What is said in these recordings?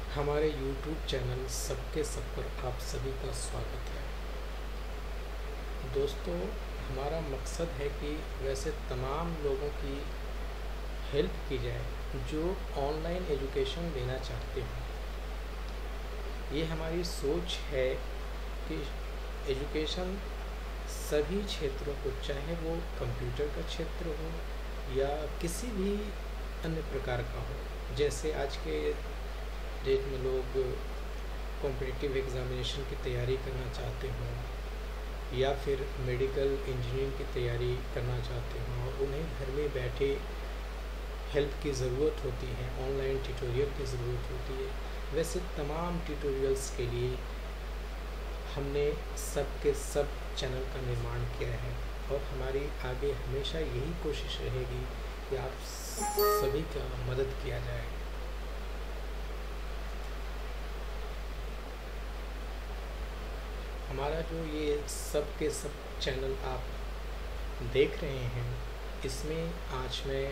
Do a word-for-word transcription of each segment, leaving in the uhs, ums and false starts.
हमारे YouTube channel सबके सब पर आप सभी का स्वागत है। दोस्तों, हमारा मकसद है कि वैसे तमाम लोगों की हेल्प की जाए जो ऑनलाइन एजुकेशन लेना चाहते हैं। ये हमारी सोच है कि एजुकेशन सभी क्षेत्रों को, चाहे वो कंप्यूटर का क्षेत्र हो या किसी भी अन्य प्रकार का हो, जैसे आज के डेट में लोग कॉम्पिटिटिव एग्ज़ामिनेशन की तैयारी करना चाहते हों या फिर मेडिकल इंजीनियरिंग की तैयारी करना चाहते हों और उन्हें घर में बैठे हेल्प की ज़रूरत होती है, ऑनलाइन ट्यूटोरियल की ज़रूरत होती है। वैसे तमाम ट्यूटोरियल्स के लिए हमने सब के सब चैनल का निर्माण किया है और हमारी आगे हमेशा यही कोशिश रहेगी कि आप सभी का मदद किया जाए। हमारा जो ये सब के सब चैनल आप देख रहे हैं, इसमें आज मैं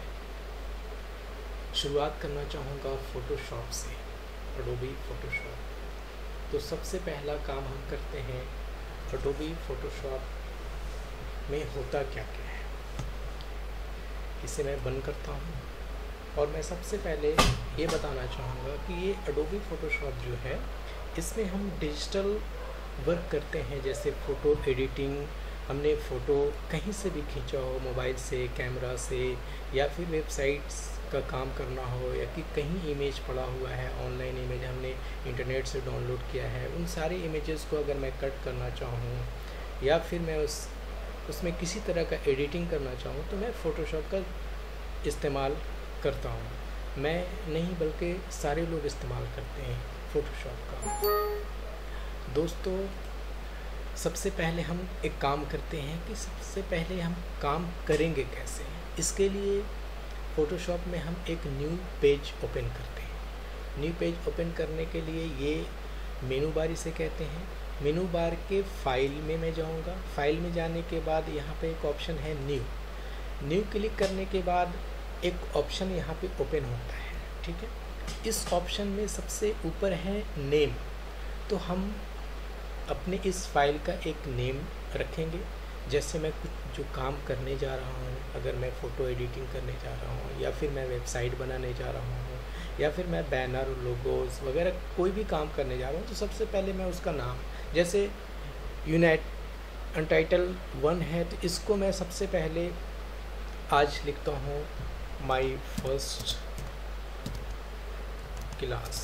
शुरुआत करना चाहूँगा फ़ोटोशॉप से, एडोबी फ़ोटोशॉप। तो सबसे पहला काम हम करते हैं, एडोबी फ़ोटोशॉप में होता क्या क्या है, इसे मैं बंद करता हूँ और मैं सबसे पहले ये बताना चाहूँगा कि ये एडोबी फ़ोटोशॉप जो है, इसमें हम डिजिटल वर्क करते हैं। जैसे फ़ोटो एडिटिंग, हमने फ़ोटो कहीं से भी खींचा हो, मोबाइल से, कैमरा से, या फिर वेबसाइट्स का काम करना हो, या कि कहीं इमेज पड़ा हुआ है, ऑनलाइन इमेज हमने इंटरनेट से डाउनलोड किया है, उन सारे इमेजेस को अगर मैं कट करना चाहूँ या फिर मैं उस उसमें किसी तरह का एडिटिंग करना चाहूँ तो मैं फ़ोटोशॉप का इस्तेमाल करता हूँ। मैं नहीं बल्कि सारे लोग इस्तेमाल करते हैं फ़ोटोशॉप का। दोस्तों, सबसे पहले हम एक काम करते हैं कि सबसे पहले हम काम करेंगे कैसे। इसके लिए फ़ोटोशॉप में हम एक न्यू पेज ओपन करते हैं। न्यू पेज ओपन करने के लिए ये मेनू बार इसे कहते हैं। मेनू बार के फाइल में मैं जाऊंगा। फाइल में जाने के बाद यहाँ पे एक ऑप्शन है न्यू। न्यू क्लिक करने के बाद एक ऑप्शन यहाँ पे ओपन होता है, ठीक है। इस ऑप्शन में सबसे ऊपर है नेम। तो हम अपने इस फाइल का एक नेम रखेंगे। जैसे मैं कुछ जो काम करने जा रहा हूँ, अगर मैं फ़ोटो एडिटिंग करने जा रहा हूँ या फिर मैं वेबसाइट बनाने जा रहा हूँ या फिर मैं बैनर, लोगोस वगैरह कोई भी काम करने जा रहा हूँ, तो सबसे पहले मैं उसका नाम, जैसे यूनाइट अनटाइटल वन है तो इसको मैं सबसे पहले आज लिखता हूँ माई फर्स्ट क्लास।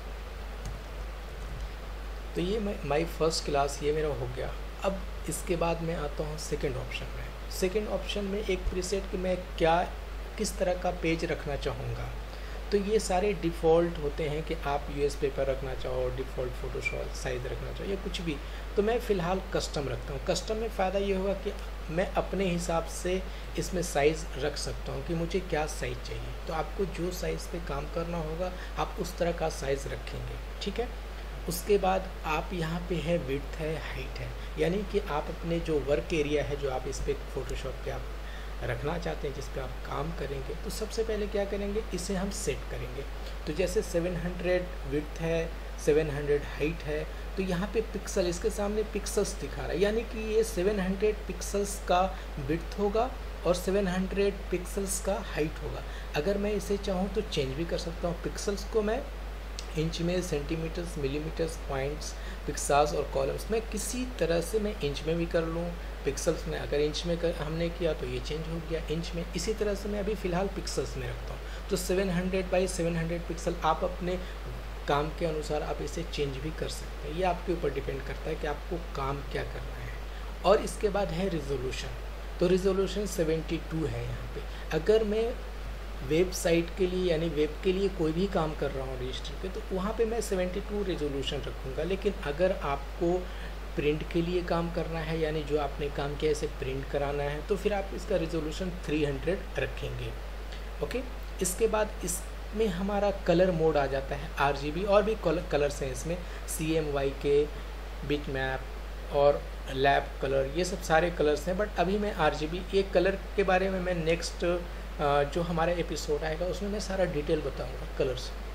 तो ये मैं माई फर्स्ट क्लास ये मेरा हो गया। अब इसके बाद मैं आता हूँ सेकंड ऑप्शन में। सेकंड ऑप्शन में एक प्रीसेट कि मैं क्या किस तरह का पेज रखना चाहूँगा। तो ये सारे डिफ़ॉल्ट होते हैं कि आप यूएस पेपर रखना चाहो, डिफ़ॉल्ट फ़ोटोशॉप साइज़ रखना चाहो या कुछ भी। तो मैं फ़िलहाल कस्टम रखता हूँ। कस्टम में फ़ायदा ये होगा कि मैं अपने हिसाब से इसमें साइज़ रख सकता हूँ कि मुझे क्या साइज़ चाहिए। तो आपको जो साइज़ पे काम करना होगा आप उस तरह का साइज़ रखेंगे, ठीक है। उसके बाद आप यहाँ पे है विड्थ है, हाइट है, यानी कि आप अपने जो वर्क एरिया है जो आप इस पर फ़ोटोशॉप पे आप रखना चाहते हैं, जिस पे आप काम करेंगे, तो सबसे पहले क्या करेंगे, इसे हम सेट करेंगे। तो जैसे सात सौ विड्थ है, सात सौ हाइट है, तो यहाँ पे पिक्सल, इसके सामने पिक्सल्स दिखा रहा है, यानी कि ये सात सौ पिक्सल्स का विड्थ होगा और सात सौ पिक्सल्स का हाइट होगा। अगर मैं इसे चाहूँ तो चेंज भी कर सकता हूँ। पिक्सल्स को मैं इंच में, सेंटीमीटर्स, मिलीमीटर्स, पॉइंट्स, पिक्सास और कॉलम्स में किसी तरह से मैं इंच में भी कर लूँ। पिक्सल्स में अगर इंच में कर हमने किया तो ये चेंज हो गया इंच में। इसी तरह से मैं अभी फ़िलहाल पिक्सल्स में रखता हूँ। तो सात सौ बाई सात सौ पिक्सल आप अपने काम के अनुसार आप इसे चेंज भी कर सकते हैं। ये आपके ऊपर डिपेंड करता है कि आपको काम क्या करना है। और इसके बाद है रिजोल्यूशन। तो रिजोल्यूशन सेवेंटी टू है यहाँ पे। अगर मैं वेबसाइट के लिए यानी वेब के लिए कोई भी काम कर रहा हूँ रजिस्टर पे, तो वहाँ पे मैं सेवेंटी टू रेजोल्यूशन रखूँगा। लेकिन अगर आपको प्रिंट के लिए काम करना है, यानी जो आपने काम किया इसे प्रिंट कराना है, तो फिर आप इसका रेजोल्यूशन तीन सौ रखेंगे, ओके। इसके बाद इसमें हमारा कलर मोड आ जाता है आरजीबी, और भी कलर्स हैं इसमें, C M Y K, bitmap और लैब कलर, ये सब सारे कलर्स हैं। बट अभी मैं आरजीबी, ये कलर के बारे में मैं नेक्स्ट जो हमारा एपिसोड आएगा उसमें मैं सारा डिटेल बताऊंगा कलर्स।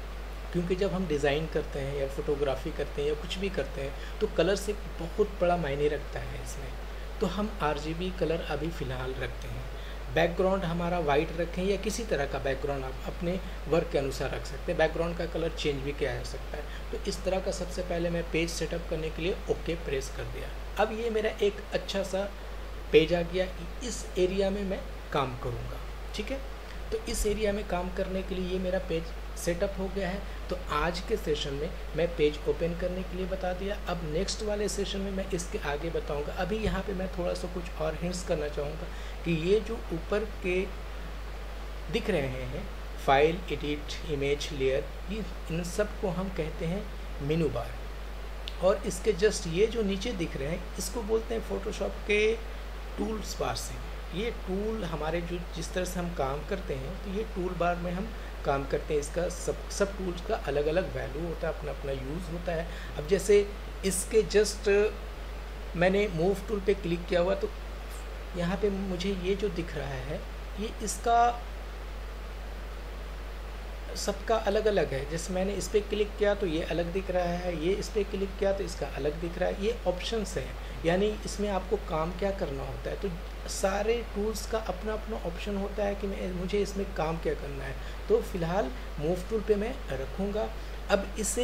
क्योंकि जब हम डिज़ाइन करते हैं या फोटोग्राफी करते हैं या कुछ भी करते हैं तो कलर से बहुत बड़ा मायने रखता है इसमें। तो हम आरजीबी कलर अभी फ़िलहाल रखते हैं। बैकग्राउंड हमारा वाइट रखें या किसी तरह का बैकग्राउंड आप अपने वर्क के अनुसार रख सकते हैं। बैकग्राउंड का कलर चेंज भी किया जा सकता है। तो इस तरह का सबसे पहले मैं पेज सेटअप करने के लिए ओके प्रेस कर दिया। अब ये मेरा एक अच्छा सा पेज आ गया। इस एरिया में मैं काम करूँगा, ठीक है। तो इस एरिया में काम करने के लिए ये मेरा पेज सेटअप हो गया है। तो आज के सेशन में मैं पेज ओपन करने के लिए बता दिया। अब नेक्स्ट वाले सेशन में मैं इसके आगे बताऊंगा। अभी यहाँ पे मैं थोड़ा सा कुछ और हिंट्स करना चाहूँगा कि ये जो ऊपर के दिख रहे हैं फाइल, एडिट, इमेज, लेयर, ये इन सब को हम कहते हैं मेनू बार। और इसके जस्ट ये जो नीचे दिख रहे हैं इसको बोलते हैं फोटोशॉप के टूल्स बार से। ये टूल हमारे जो जिस तरह से हम काम करते हैं तो ये टूल बार में हम काम करते हैं। इसका सब सब टूल्स का अलग अलग वैल्यू होता है, अपना अपना यूज़ होता है। अब जैसे इसके जस्ट मैंने मूव टूल पे क्लिक किया हुआ तो यहाँ पे मुझे ये जो दिख रहा है ये इसका सबका अलग अलग है। जैसे मैंने इस पर क्लिक किया तो ये अलग दिख रहा है, ये इस पर क्लिक किया तो इसका अलग दिख रहा है। ये ऑप्शंस हैं, यानी इसमें आपको काम क्या करना होता है। तो सारे टूल्स का अपना अपना ऑप्शन होता है कि मैं मुझे इसमें काम क्या करना है। तो फिलहाल मूव टूल पे मैं रखूँगा। अब इसे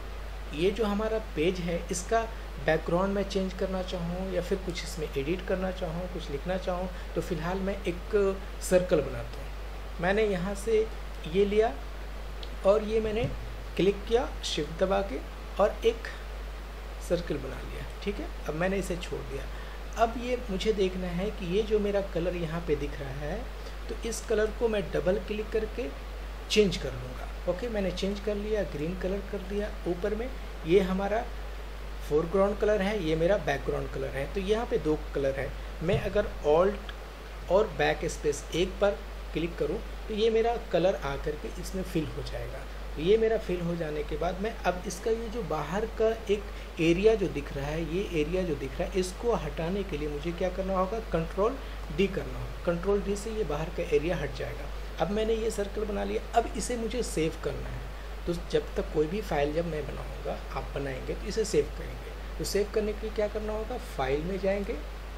ये जो हमारा पेज है इसका बैकग्राउंड में चेंज करना चाहूँ या फिर कुछ इसमें एडिट करना चाहूँ, कुछ लिखना चाहूँ, तो फिलहाल मैं एक सर्कल बनाता हूँ। मैंने यहाँ से ये लिया और ये मैंने क्लिक किया शिफ्ट दबा के और एक सर्कल बना लिया, ठीक है। अब मैंने इसे छोड़ दिया। अब ये मुझे देखना है कि ये जो मेरा कलर यहाँ पे दिख रहा है तो इस कलर को मैं डबल क्लिक करके चेंज कर लूँगा। ओके, मैंने चेंज कर लिया, ग्रीन कलर कर दिया। ऊपर में ये हमारा फोरग्राउंड कलर है, ये मेरा बैकग्राउंड कलर है। तो यहाँ पे दो कलर है। मैं अगर ऑल्ट और बैक स्पेस एक बार क्लिक करूँ तो ये मेरा कलर आ करके इसमें फिल हो जाएगा। तो ये मेरा फिल हो जाने के बाद मैं अब इसका ये जो बाहर का एक एरिया जो दिख रहा है, ये एरिया जो दिख रहा है इसको हटाने के लिए मुझे क्या करना होगा, कंट्रोल डी करना होगा। कंट्रोल डी से ये बाहर का एरिया हट जाएगा। अब मैंने ये सर्कल बना लिया। अब इसे मुझे सेव करना है। तो जब तक कोई भी फाइल जब मैं बनाऊँगा, आप बनाएंगे तो इसे सेव करेंगे। तो सेव करने के लिए क्या करना होगा, फाइल में जाएंगे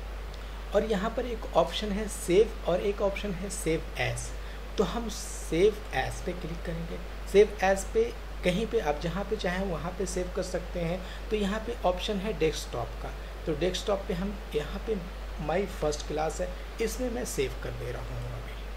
और यहाँ पर एक ऑप्शन है सेव और एक ऑप्शन है सेव एज। तो हम सेव एज पे क्लिक करेंगे। सेव एज पे कहीं पे आप जहाँ पे चाहें वहाँ पे सेव कर सकते हैं। तो यहाँ पे ऑप्शन है डेस्कटॉप का। तो डेस्कटॉप पे हम यहाँ पे माई फर्स्ट क्लास है, इसमें मैं सेव कर दे रहा हूँ।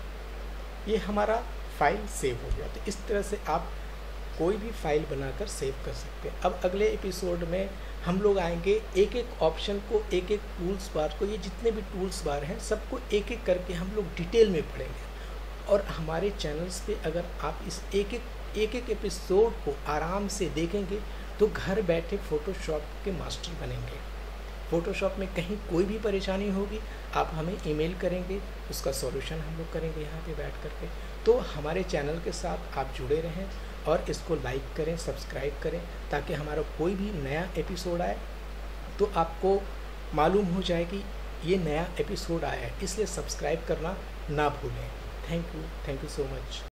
अभी ये हमारा फाइल सेव हो गया। तो इस तरह से आप कोई भी फाइल बनाकर सेव कर सकते हैं। अब अगले एपिसोड में हम लोग आएंगे, एक एक ऑप्शन को, एक एक टूल्स बार को, ये जितने भी टूल्स बार हैं सबको एक एक करके हम लोग डिटेल में पढ़ेंगे। और हमारे चैनल्स पे अगर आप इस एक एक एक एक एपिसोड को आराम से देखेंगे तो घर बैठे फ़ोटोशॉप के मास्टर बनेंगे। फ़ोटोशॉप में कहीं कोई भी परेशानी होगी आप हमें ईमेल करेंगे, उसका सॉल्यूशन हम लोग करेंगे यहाँ पे बैठ करके। तो हमारे चैनल के साथ आप जुड़े रहें और इसको लाइक करें, सब्सक्राइब करें, ताकि हमारा कोई भी नया एपिसोड आए तो आपको मालूम हो जाए कि ये नया एपिसोड आया है। इसलिए सब्सक्राइब करना ना भूलें। Thank you, thank you so much.